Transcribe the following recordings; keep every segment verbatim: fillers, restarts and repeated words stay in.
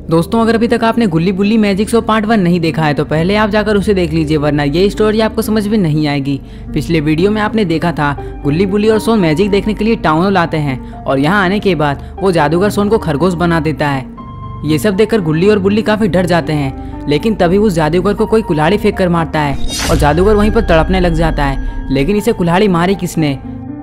दोस्तों अगर अभी तक आपने Gulli Bulli magic show part one नहीं देखा है तो पहले आप जाकर उसे देख लीजिए, वरना ये स्टोरी आपको समझ में नहीं आएगी। पिछले वीडियो में आपने देखा था गुल्ली बुल्ली और सोन मैजिक देखने के लिए टाउन हॉल आते हैं और यहाँ आने के बाद वो जादूगर सोन को खरगोश बना देता है। ये सब देखकर गुल्ली और बुल्ली काफी डर जाते हैं, लेकिन तभी उस जादूगर को कोई कुल्हाड़ी फेंक कर मारता है और जादूगर वहीं पर तड़पने लग जाता है। लेकिन इसे कुल्हाड़ी मारी किसने?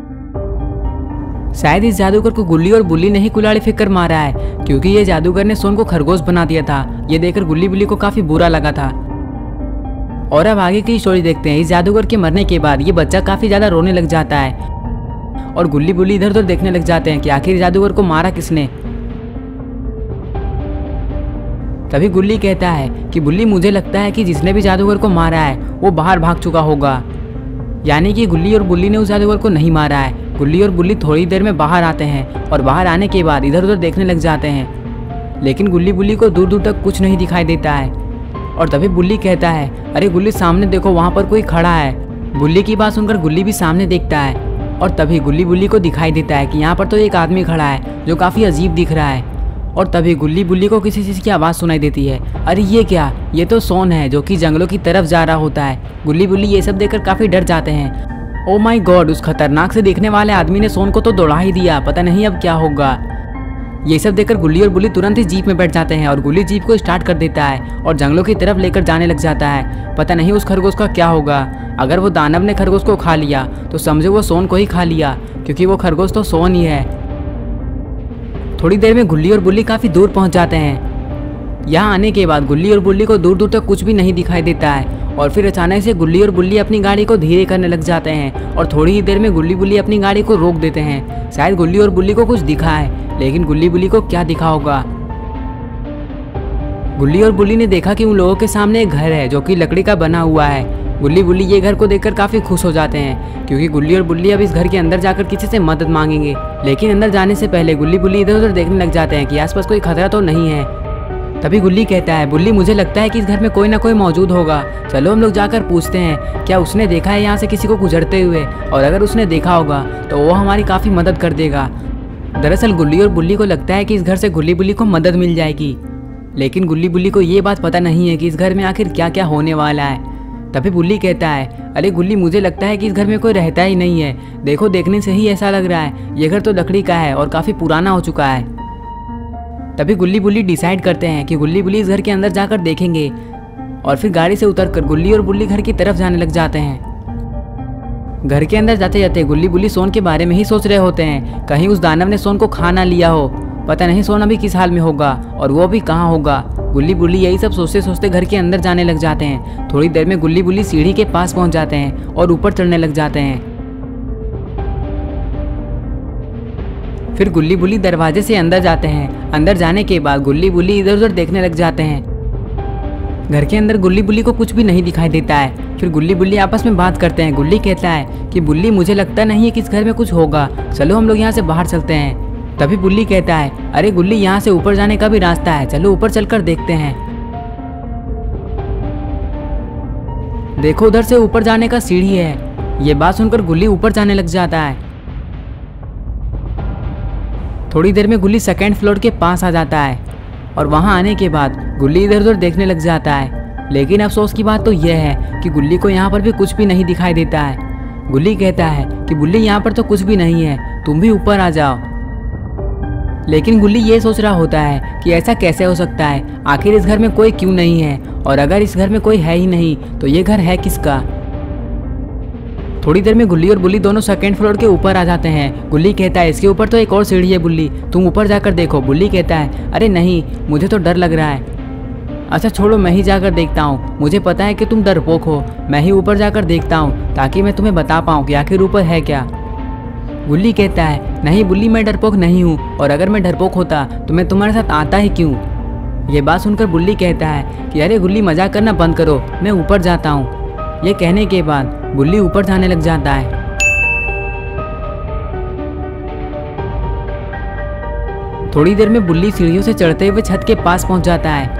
शायद इस जादूगर को गुल्ली और बुल्ली ने ही कुल्हाड़ी फेंक कर मारा है, क्योंकि ये जादूगर ने सोन को खरगोश बना दिया था। ये देखकर गुल्ली बुल्ली को काफी बुरा लगा था। और अब आगे की स्टोरी देखते हैं। इस जादूगर के मरने के बाद ये बच्चा काफी ज्यादा रोने लग जाता है और गुल्ली बुल्ली इधर उधर देखने लग जाते हैं कि आखिर जादूगर को मारा किसने। तभी गुल्ली कहता है कि बुल्ली मुझे लगता है कि जिसने भी जादूगर को मारा है वो बाहर भाग चुका होगा, यानी कि गुल्ली और बुल्ली ने उस जादूगर को नहीं मारा है। गुल्ली और बुल्ली थोड़ी देर में बाहर आते हैं और बाहर आने के बाद इधर उधर देखने लग जाते हैं, लेकिन गुल्ली बुल्ली को दूर दूर तक कुछ नहीं दिखाई देता है। और तभी बुल्ली कहता है, अरे गुल्ली सामने देखो, वहाँ पर कोई खड़ा है। बुल्ली की बात सुनकर गुल्ली भी सामने देखता है और तभी गुल्ली बुल्ली को दिखाई देता है कि यहाँ पर तो एक आदमी खड़ा है जो काफ़ी अजीब दिख रहा है। और तभी गुल्ली बुल्ली को किसी चीज़ की आवाज़ सुनाई देती है। अरे ये क्या, ये तो सोन है जो कि जंगलों की तरफ जा रहा होता है। गुल्ली बुल्ली ये सब देखकर काफ़ी डर जाते हैं। ओ माय गॉड, उस खतरनाक से दिखने वाले आदमी ने सोन को तो दौड़ा ही दिया, पता नहीं अब क्या होगा। ये सब देखकर गुल्ली और बुल्ली तुरंत ही जीप में बैठ जाते हैं और गुल्ली जीप को स्टार्ट कर देता है और जंगलों की तरफ लेकर जाने लग जाता है। पता नहीं उस खरगोश का क्या होगा। अगर वो दानव ने खरगोश को खा लिया तो समझो वो सोन को ही खा लिया, क्योंकि वो खरगोश तो सोन ही है। थोड़ी देर में गुल्ली और बुल्ली काफ़ी दूर पहुंच जाते हैं। यहाँ आने के बाद गुल्ली और बुल्ली को दूर दूर तक कुछ भी नहीं दिखाई देता है और फिर अचानक से गुल्ली और बुल्ली अपनी गाड़ी को धीरे करने लग जाते हैं और थोड़ी ही देर में गुल्ली बुल्ली अपनी गाड़ी को रोक देते हैं। शायद गुल्ली और बुल्ली को कुछ दिखा है, लेकिन गुल्ली बुल्ली को क्या दिखा होगा। गुल्ली और बुल्ली ने देखा कि उन लोगों के सामने एक घर है जो कि लकड़ी का बना हुआ है। गुल्ली बुल्ली ये घर को देखकर काफ़ी खुश हो जाते हैं, क्योंकि गुल्ली और बुल्ली अब इस घर के अंदर जाकर किसी से मदद मांगेंगे। लेकिन अंदर जाने से पहले गुल्ली बुल्ली इधर उधर देखने लग जाते हैं कि आसपास कोई खतरा तो नहीं है। तभी गुल्ली कहता है, बुल्ली मुझे लगता है कि इस घर में कोई ना कोई मौजूद होगा, चलो हम लोग जाकर पूछते हैं क्या उसने देखा है यहाँ से किसी को गुजरते हुए, और अगर उसने देखा होगा तो वो हमारी काफ़ी मदद कर देगा। दरअसल गुल्ली और बुल्ली को लगता है कि इस घर से गुल्ली बुल्ली को मदद मिल जाएगी, लेकिन गुल्ली बुल्ली को ये बात पता नहीं है कि इस घर में आखिर क्या क्या होने वाला है। तभी बुल्ली कहता है, अरे गुल्ली मुझे लगता है कि इस घर में कोई रहता ही नहीं है, देखो देखने से ही ऐसा लग रहा है, ये घर तो लकड़ी का है और काफ़ी पुराना हो चुका है। तभी गुल्ली बुल्ली डिसाइड करते हैं कि गुल्ली बुल्ली इस घर के अंदर जाकर देखेंगे और फिर गाड़ी से उतरकर गुल्ली और बुल्ली घर की तरफ जाने लग जाते हैं। घर के अंदर जाते जाते गुल्ली बुल्ली सोन के बारे में ही सोच रहे होते हैं, कहीं उस दानव ने सोन को खा ना लिया हो, पता नहीं सोन अभी किस हाल में होगा और वो भी कहाँ होगा। गुल्ली बुल्ली यही सब सोचते सोचते घर के अंदर जाने लग जाते हैं। थोड़ी देर में गुल्ली बुल्ली सीढ़ी के पास पहुंच जाते हैं और ऊपर चढ़ने लग जाते हैं। फिर गुल्ली बुल्ली दरवाजे से अंदर जाते हैं। अंदर जाने के बाद गुल्ली बुल्ली इधर उधर देखने लग जाते हैं। घर के अंदर गुल्ली बुल्ली को कुछ भी नहीं दिखाई देता है। फिर गुल्ली बुल्ली आपस में बात करते हैं। गुल्ली कहता है कि बुल्ली मुझे लगता नहीं है कि इस घर में कुछ होगा, चलो हम लोग यहाँ से बाहर चलते हैं। तभी बुल्ली कहता है, अरे गुल्ली यहाँ से ऊपर जाने का भी रास्ता है, चलो ऊपर चलकर देखते हैं। देखो उधर से ऊपर जाने का सीढ़ी है। ये बात सुनकर गुल्ली ऊपर जाने लग जाता है। थोड़ी देर में गुल्ली सेकेंड फ्लोर के पास आ जाता है और वहां आने के बाद गुल्ली इधर उधर देखने लग जाता है। लेकिन अफसोस की बात तो यह है कि गुल्ली को यहाँ पर भी कुछ भी नहीं दिखाई देता है। गुल्ली कहता है कि बुल्ली यहाँ पर तो कुछ भी नहीं है, तुम भी ऊपर आ जाओ। लेकिन गुल्ली ये सोच रहा होता है कि ऐसा कैसे हो सकता है, आखिर इस घर में कोई क्यों नहीं है, और अगर इस घर में कोई है ही नहीं तो ये घर है किसका। थोड़ी देर में गुल्ली और बुल्ली दोनों सेकंड फ्लोर के ऊपर आ जाते हैं। गुल्ली कहता है, इसके ऊपर तो एक और सीढ़ी है बुल्ली, तुम ऊपर जाकर देखो। बुल्ली कहता है, अरे नहीं, मुझे तो डर लग रहा है। अच्छा छोड़ो, मैं ही जाकर देखता हूँ, मुझे पता है कि तुम डरपोक हो, मैं ही ऊपर जाकर देखता हूँ ताकि मैं तुम्हें बता पाऊँ कि आखिर ऊपर है क्या। गुल्ली कहता है, नहीं बुल्ली, मैं डरपोक नहीं हूँ, और अगर मैं डरपोक होता तो मैं तुम्हारे साथ आता ही क्यों। ये बात सुनकर बुल्ली कहता है कि अरे गुल्ली मजाक करना बंद करो, मैं ऊपर जाता हूँ। ये कहने के बाद बुल्ली ऊपर जाने लग जाता है। थोड़ी देर में बुल्ली सीढ़ियों से चढ़ते हुए छत के पास पहुंच जाता है।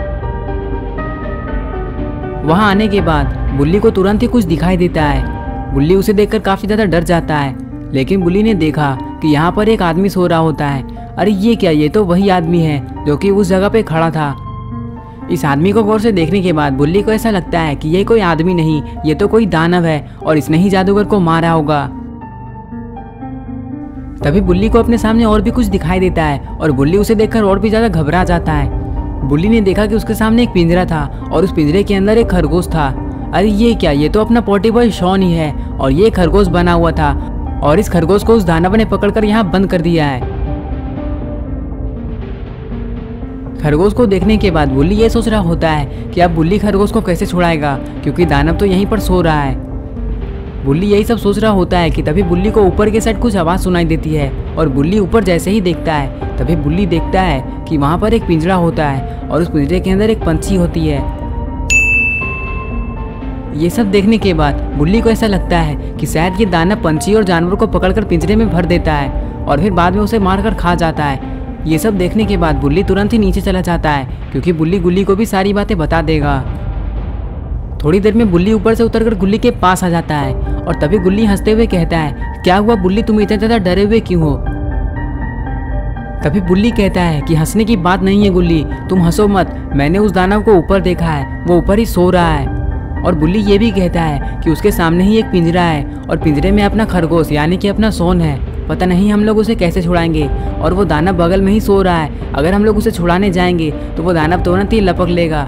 वहां आने के बाद बुल्ली को तुरंत ही कुछ दिखाई देता है। बुल्ली उसे देखकर काफी ज्यादा डर जाता है, लेकिन बुल्ली ने देखा कि यहाँ पर एक आदमी सो रहा होता है। अरे ये क्या, ये तो वही आदमी है जो कि उस जगह पे खड़ा था। इस आदमी को गौर से देखने के बाद बुल्ली को ऐसा लगता है कि ये कोई आदमी नहीं, ये तो कोई दानव है और इसने ही जादूगर को मारा होगा। तभी बुल्ली को अपने सामने और भी कुछ दिखाई देता है और बुल्ली उसे देखकर और भी ज्यादा घबरा जाता है। बुल्ली ने देखा कि उसके सामने एक पिंजरा था और उस पिंजरे के अंदर एक खरगोश था। अरे ये क्या, ये तो अपना पोटी बॉय शॉन ही है और ये खरगोश बना हुआ था और इस खरगोश को उस दानव ने पकड़कर यहाँ बंद कर दिया है। खरगोश को देखने के बाद बुल्ली ये सोच रहा होता है कि अब बुल्ली खरगोश को कैसे छुड़ाएगा, क्योंकि दानव तो यहीं पर सो रहा है। बुल्ली यही सब सोच रहा होता है कि तभी बुल्ली को ऊपर के साइड कुछ आवाज़ सुनाई देती है और बुल्ली ऊपर जैसे ही देखता है तभी बुल्ली देखता है कि वहाँ पर एक पिंजरा होता है और उस पिंजरे के अंदर एक पंछी होती है। ये सब देखने के बाद बुल्ली को ऐसा लगता है कि शायद ये दानव पंछी और जानवर को पकड़कर पिंजरे में भर देता है और फिर बाद में उसे मारकर खा जाता है। ये सब देखने के बाद बुल्ली तुरंत ही नीचे चला जाता है, क्योंकि बुल्ली गुल्ली को भी सारी बातें बता देगा। थोड़ी देर में बुल्ली ऊपर से उतरकर गुल्ली के पास आ जाता है और तभी गुल्ली हंसते हुए कहता है, क्या हुआ बुल्ली, तुम इतने ज्यादा डरे हुए क्यों हो? तभी बुल्ली कहता है कि हंसने की बात नहीं है गुल्ली, तुम हंसो मत, मैंने उस दानव को ऊपर देखा है, वो ऊपर ही सो रहा है। और बुल्ली ये भी कहता है कि उसके सामने ही एक पिंजरा है और पिंजरे में अपना खरगोश यानी कि अपना सोन है। पता नहीं हम लोग उसे कैसे छुड़ाएंगे और वो दानव बगल में ही सो रहा है, अगर हम लोग उसे छुड़ाने जाएंगे तो वो दानव तुरंत ही लपक लेगा।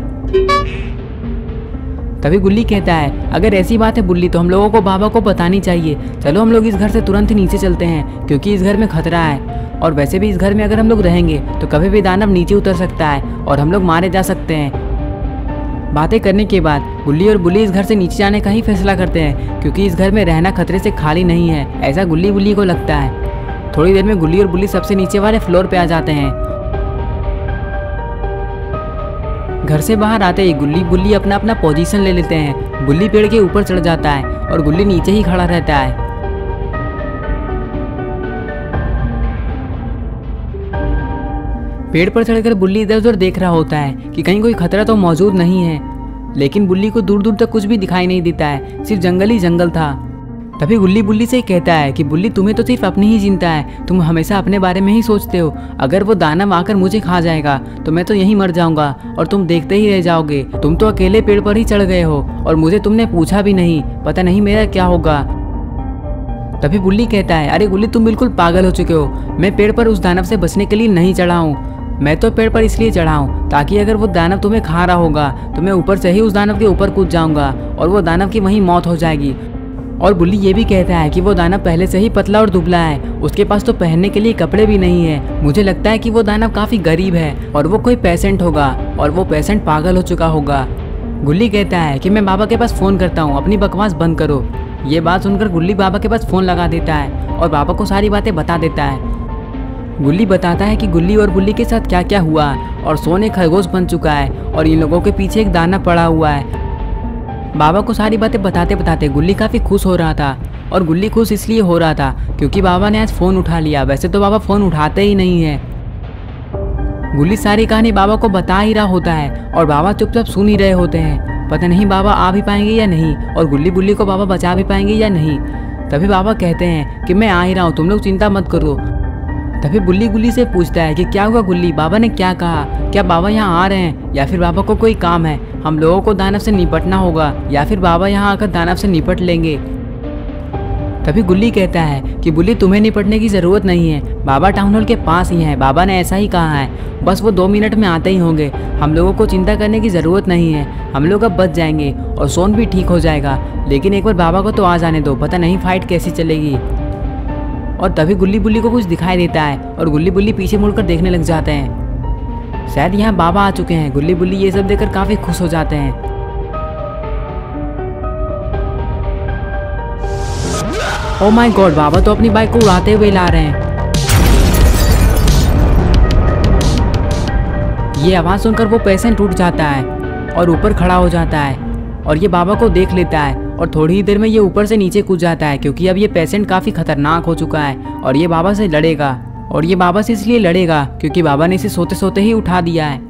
तभी गुल्ली कहता है, अगर ऐसी बात है बुल्ली तो हम लोगों को बाबा को बतानी चाहिए, चलो हम लोग इस घर से तुरंत ही नीचे चलते हैं, क्योंकि इस घर में खतरा है और वैसे भी इस घर में अगर हम लोग रहेंगे तो कभी भी दानव नीचे उतर सकता है और हम लोग मारे जा सकते हैं। बातें करने के बाद गुल्ली और बुल्ली इस घर से नीचे जाने का ही फैसला करते हैं, क्योंकि इस घर में रहना खतरे से खाली नहीं है, ऐसा गुल्ली बुल्ली को लगता है। थोड़ी देर में गुल्ली और बुल्ली सबसे नीचे वाले फ्लोर पे आ जाते हैं। घर से बाहर आते ही गुल्ली बुल्ली अपना अपना पोजीशन ले लेते हैं। बुल्ली पेड़ के ऊपर चढ़ जाता है और गुल्ली नीचे ही खड़ा रहता है। पेड़ पर चढ़कर बुल्ली इधर उधर देख रहा होता है कि कहीं कोई खतरा तो मौजूद नहीं है, लेकिन बुल्ली को दूर दूर तक कुछ भी दिखाई नहीं देता है, सिर्फ जंगल ही जंगल था। तभी गुल्ली बुल्ली से कहता है कि बुल्ली, तुम्हें तो सिर्फ अपनी ही चिंता है, तुम हमेशा अपने बारे में ही सोचते हो, अगर वो दानव आकर मुझे खा जाएगा तो मैं तो यहीं मर जाऊंगा और तुम देखते ही रह जाओगे। तुम तो अकेले पेड़ पर ही चढ़ गए हो और मुझे तुमने पूछा भी नहीं, पता नहीं मेरा क्या होगा। तभी बुल्ली कहता है, अरे गुल्ली, तुम बिल्कुल पागल हो चुके हो, मैं पेड़ पर उस दानव से बचने के लिए नहीं चढ़ा हूँ, मैं तो पेड़ पर इसलिए चढ़ा हूँ ताकि अगर वो दानव तुम्हें खा रहा होगा तो मैं ऊपर से ही उस दानव के ऊपर कूद जाऊंगा और वो दानव की वहीं मौत हो जाएगी। और बुल्ली ये भी कहता है कि वो दानव पहले से ही पतला और दुबला है, उसके पास तो पहनने के लिए कपड़े भी नहीं है, मुझे लगता है कि वो दानव काफी गरीब है और वो कोई पेशेंट होगा और वो पेशेंट पागल हो चुका होगा। गुल्ली कहता है कि मैं बाबा के पास फोन करता हूँ, अपनी बकवास बंद करो। ये बात सुनकर गुल्ली बाबा के पास फोन लगा देता है और बाबा को सारी बातें बता देता है। गुल्ली बताता है कि गुल्ली और बुल्ली के साथ क्या क्या हुआ और सोन एक खरगोश बन चुका है और इन लोगों के पीछे एक दाना पड़ा हुआ है। बाबा को सारी बातें बताते बताते गुल्ली काफ़ी खुश हो रहा था और गुल्ली खुश इसलिए हो रहा था क्योंकि बाबा ने आज फ़ोन उठा लिया, वैसे तो बाबा फ़ोन उठाते ही नहीं है। गुल्ली सारी कहानी बाबा को बता ही रहा होता है और बाबा चुपचाप सुन ही रहे होते हैं, पता नहीं बाबा आ भी पाएंगे या नहीं और गुल्ली बुल्ली को बाबा बचा भी पाएंगे या नहीं। तभी बाबा कहते हैं कि मैं आ ही रहा हूँ, तुम लोग चिंता मत करो। तभी बुल्ली गुल्ली से पूछता है कि क्या हुआ गुल्ली, बाबा ने क्या कहा, क्या बाबा यहाँ आ रहे हैं या फिर बाबा को कोई काम है, हम लोगों को दानव से निपटना होगा या फिर बाबा यहाँ आकर दानव से निपट लेंगे। तभी गुल्ली कहता है कि बुल्ली तुम्हें निपटने की ज़रूरत नहीं है, बाबा टाउन हॉल के पास ही है, बाबा ने ऐसा ही कहा है, बस वो दो मिनट में आते ही होंगे, हम लोगों को चिंता करने की ज़रूरत नहीं है, हम लोग अब बच जाएंगे और सोन भी ठीक हो जाएगा, लेकिन एक बार बाबा को तो आ जाने दो, पता नहीं फाइट कैसी चलेगी। और तभी गुल्ली बुल्ली को कुछ दिखाई देता है और गुल्ली बुल्ली पीछे मुड़कर देखने लग जाते हैं, शायद यहाँ बाबा आ चुके हैं। गुल्ली बुल्ली ये सब देखकर काफ़ी खुश हो जाते हैं। ओह माय गॉड, बाबा तो अपनी बाइक को उड़ाते हुए ला रहे हैं। ये आवाज़ सुनकर वो पेशेंट उठ जाता है और ऊपर खड़ा हो जाता है और ये बाबा को देख लेता है और थोड़ी ही देर में ये ऊपर से नीचे कूद जाता है क्योंकि अब ये पेशेंट काफ़ी खतरनाक हो चुका है और ये बाबा से लड़ेगा और ये बाबा से इसलिए लड़ेगा क्योंकि बाबा ने इसे सोते सोते ही उठा दिया है।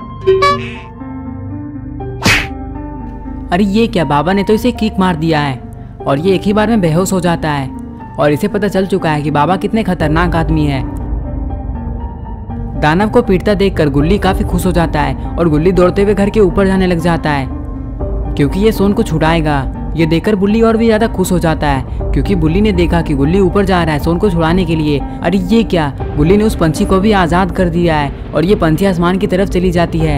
अरे ये क्या, बाबा ने तो इसे किक मार दिया है और ये एक ही बार में बेहोश हो जाता है और इसे पता चल चुका है कि बाबा कितने खतरनाक आदमी है। दानव को पीटता देखकर गुल्ली काफी खुश हो जाता है और गुल्ली दौड़ते हुए घर के ऊपर जाने लग जाता है क्योंकि ये सोन को छुड़ाएगा। ये देखकर बुल्ली और भी ज्यादा खुश हो जाता है क्योंकि बुल्ली ने देखा कि गुल्ली ऊपर जा रहा है सोन को छुड़ाने के लिए। अरे ये क्या, गुल्ली ने उस पंछी को भी आजाद कर दिया है और ये पंछी आसमान की तरफ चली जाती है।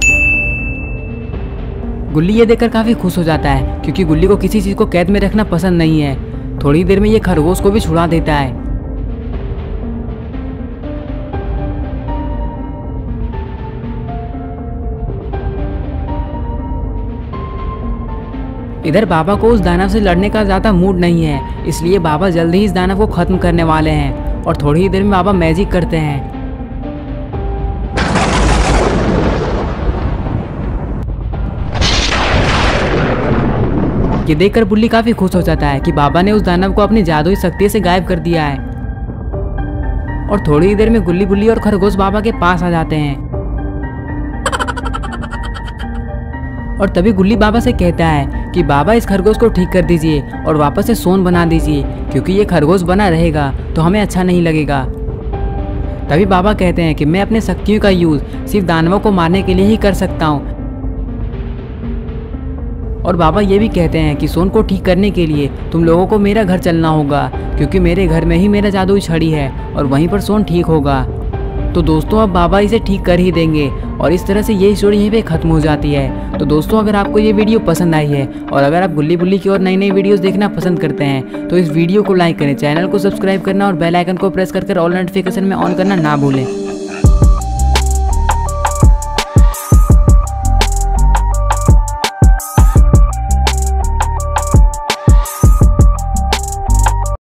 गुल्ली ये देखकर काफी खुश हो जाता है क्योंकि गुल्ली को किसी चीज को कैद में रखना पसंद नहीं है। थोड़ी देर में ये खरगोश को भी छुड़ा देता है। इधर बाबा को उस दानव से लड़ने का ज्यादा मूड नहीं है, इसलिए बाबा जल्द ही इस दानव को खत्म करने वाले हैं और थोड़ी ही देर में बाबा मैजिक करते हैं। ये देखकर बुल्ली काफी खुश हो जाता है कि बाबा ने उस दानव को अपनी जादुई शक्ति से गायब कर दिया है और थोड़ी ही देर में गुल्ली बुल्ली और खरगोश बाबा के पास आ जाते हैं और तभी गुल्ली बाबा से कहता है कि बाबा इस खरगोश को ठीक कर दीजिए और वापस से सोन बना दीजिए क्योंकि ये खरगोश बना रहेगा तो हमें अच्छा नहीं लगेगा। तभी बाबा कहते हैं कि मैं अपने शक्तियों का यूज सिर्फ दानवों को मारने के लिए ही कर सकता हूँ और बाबा ये भी कहते हैं कि सोन को ठीक करने के लिए तुम लोगों को मेरा घर चलना होगा क्योंकि मेरे घर में ही मेरा जादुई छड़ी है और वहीं पर सोन ठीक होगा। तो दोस्तों अब बाबा इसे ठीक कर ही देंगे और इस तरह से ये स्टोरी यहीं पे खत्म हो जाती है। तो दोस्तों अगर आपको ये वीडियो पसंद आई है और अगर आप गुल्ली बुल्ली की और नई नई वीडियोस देखना पसंद करते हैं तो इस वीडियो को लाइक करें, चैनल को सब्सक्राइब करना और बेल आइकन को प्रेस कर ऑल नोटिफिकेशन में ऑन करना ना भूलें।